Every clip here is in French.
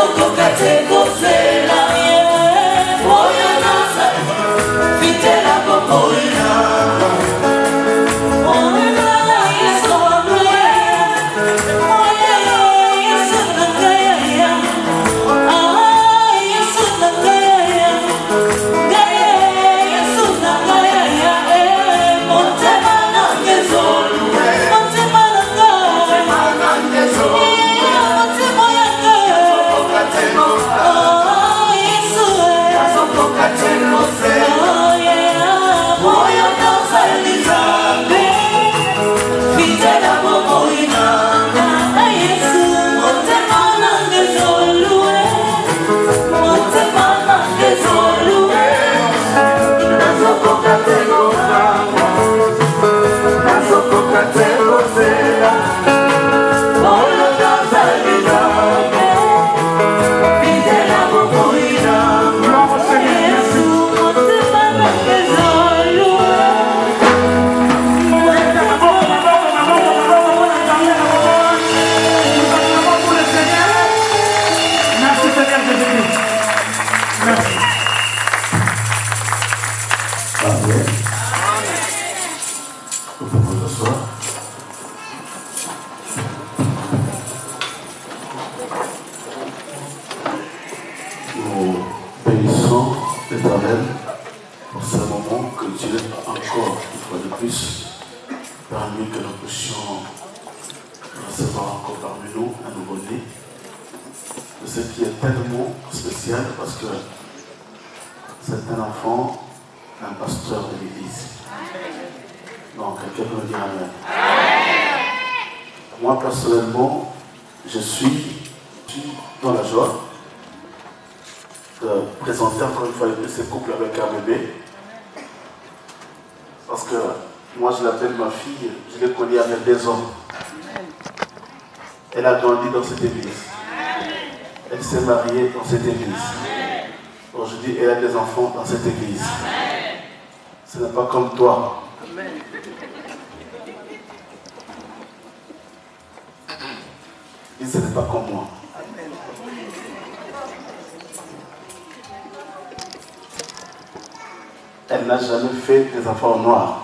Elle n'a jamais fait des enfants noirs.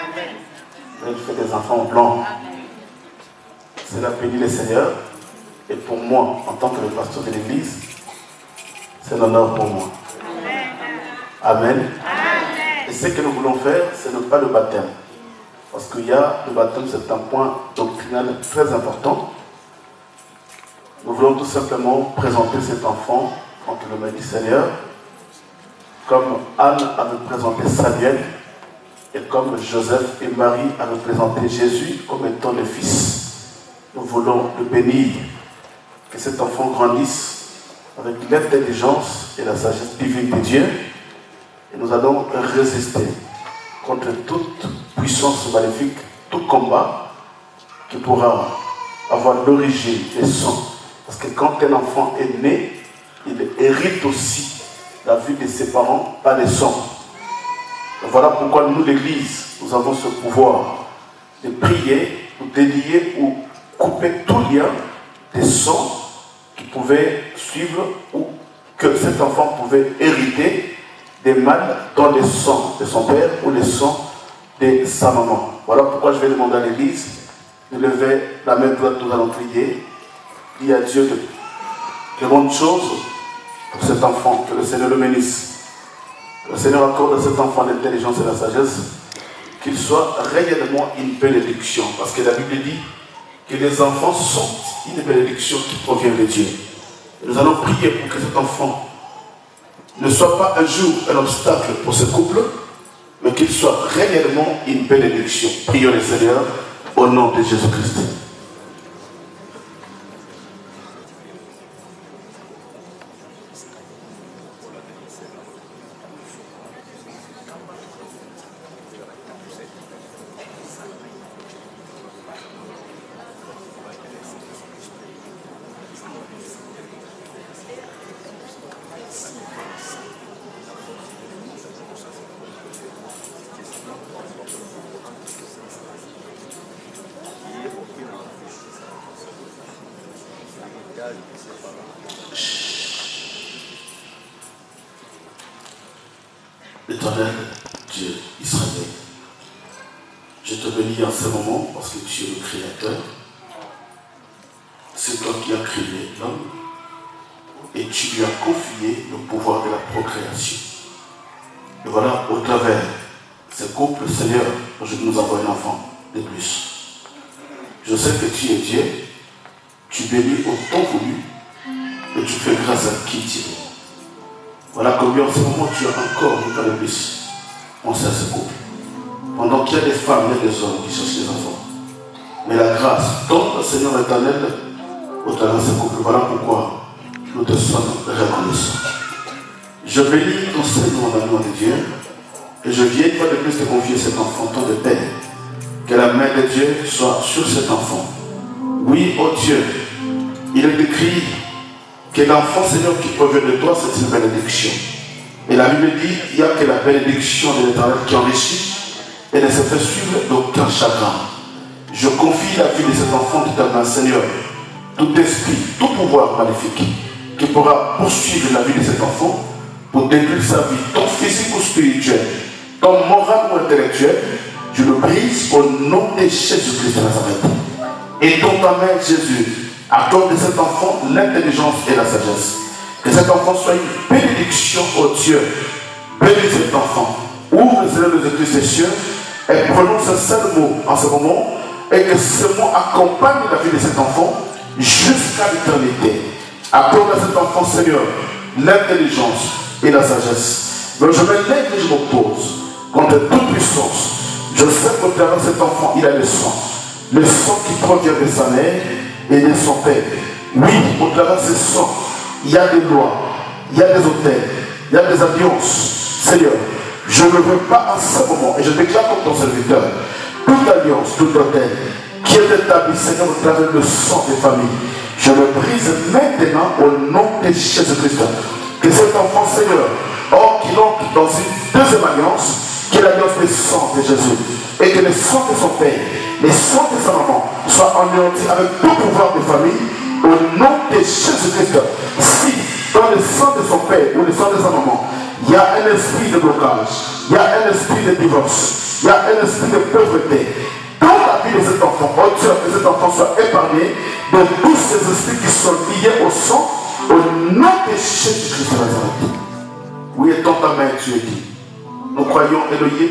Elle fait des enfants blancs. C'est la bénie le Seigneur. Et pour moi, en tant que le pasteur de l'église, c'est un honneur pour moi. Amen. Et ce que nous voulons faire, ce n'est pas le baptême. Parce qu'il y a le baptême, c'est un point doctrinal très important. Nous voulons tout simplement présenter cet enfant entre les mains du Seigneur, comme Anne avait présenté Samuel, et comme Joseph et Marie avaient présenté Jésus comme étant le Fils. Nous voulons le bénir, que cet enfant grandisse avec l'intelligence et la sagesse divine de Dieu, et nous allons résister contre toute puissance maléfique, tout combat qui pourra avoir l'origine des sang. Parce que quand un enfant est né, il hérite aussi la vie de ses parents par les sang. Voilà pourquoi nous, l'Église, nous avons ce pouvoir de prier, ou délier ou couper tout lien des sangs qui pouvaient suivre ou que cet enfant pouvait hériter des mâles dans les sangs de son père ou les sangs de sa maman. Voilà pourquoi je vais demander à l'Église de lever la main droite, nous allons prier. Dis à Dieu de bonnes choses pour cet enfant, que le Seigneur le bénisse. Le Seigneur accorde à cet enfant l'intelligence et la sagesse, qu'il soit réellement une bénédiction. Parce que la Bible dit que les enfants sont une bénédiction qui provient de Dieu. Et nous allons prier pour que cet enfant ne soit pas un jour un obstacle pour ce couple, mais qu'il soit réellement une bénédiction. Prions le Seigneur au nom de Jésus-Christ. Éternel Dieu Israël, je te bénis en ce moment parce que tu es le Créateur. C'est toi qui as créé l'homme et tu lui as confié le pouvoir de la procréation. Et voilà, au travers de ce couple, Seigneur, aujourd'hui nous avons un enfant de plus. Je sais que tu es Dieu, tu bénis au temps voulu et tu fais grâce à qui tu es. Voilà combien en ce moment tu as encore une fois de plus pensé à ce couple. Pendant qu'il y a des femmes, il y a des hommes qui cherchent des enfants. Mais la grâce tombe, Seigneur éternel, au travers de ce couple. Voilà pourquoi nous te sommes reconnaissants. Je bénis ton Seigneur dans le nom de Dieu. Et je viens une fois de plus te confier cet enfant, ton de Père. Que la main de Dieu soit sur cet enfant. Oui, oh Dieu, il est écrit que l'enfant, Seigneur, qui provient de toi, c'est une bénédiction. Et la Bible dit qu'il n'y a que la bénédiction de l'Éternel qui enrichit et ne se fait suivre d'aucun chagrin. Je confie la vie de cet enfant de ta main, Seigneur. Tout esprit, tout pouvoir maléfique qui pourra poursuivre la vie de cet enfant pour détruire sa vie, tant physique ou spirituelle, tant morale ou intellectuelle, je le brise au nom de Jésus-Christ de Nazareth. Et dans ta main, Jésus, accorde à cet enfant l'intelligence et la sagesse. Que cet enfant soit une bénédiction au Dieu. Bénis cet enfant. Ouvre le Seigneur des écluses des cieux et prononce un seul mot en ce moment et que ce mot accompagne la vie de cet enfant jusqu'à l'éternité. Accorde à cet enfant, Seigneur, l'intelligence et la sagesse. Donc je me lève et je m'oppose contre toute puissance. Je sais qu'au travers de cet enfant, il a le sang qui provient de sa mère et de son père. Oui, au travers de ce sang, il y a des lois, il y a des hôtels, il y a des alliances. Seigneur, je ne veux pas à ce moment, et je déclare comme ton serviteur, toute alliance, tout hôtel qui est établi, Seigneur, au travers du sang des familles, je le brise maintenant au nom de Jésus-Christ. Que cet enfant, Seigneur, qu'il entre dans une deuxième alliance, qui est l'alliance du sang de Jésus, et que le sang de son père, le sang de sa maman, soit anéanti avec tout pouvoir de famille, au nom de Jésus-Christ. Si dans le sang de son père ou le sang de sa maman, il y a un esprit de blocage, il y a un esprit de divorce, il y a un esprit de pauvreté, dans la vie de cet enfant, oh Dieu, que cet enfant soit épargné de tous ces esprits qui sont liés au sang, au nom de Jésus-Christ de Nazareth. Oui, et dans ta main, tu es dit. Nous croyons, Elohim,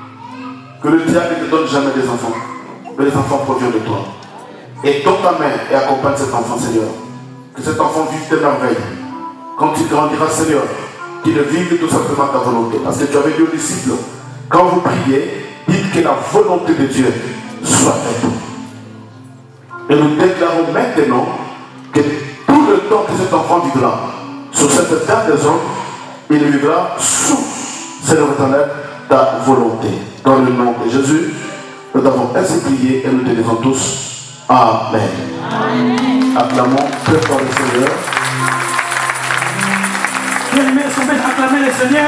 que le diable ne donne jamais des enfants, mais les enfants proviennent de toi. Et dans ta main, et accompagne cet enfant, Seigneur. Que cet enfant vive tes merveilles. Quand il grandira, Seigneur, qu'il vive tout simplement ta volonté. Parce que tu avais dit aux disciples, quand vous priez, dites que la volonté de Dieu soit faite. Et nous déclarons maintenant que tout le temps que cet enfant vivra sur cette terre des hommes, il vivra sous, Seigneur éternel, ta volonté. Dans le nom de Jésus, nous avons ainsi prié et nous te disons tous Amen. Amen. Acclamons très fort le Seigneur. Bien-aimés, acclamez le Seigneur.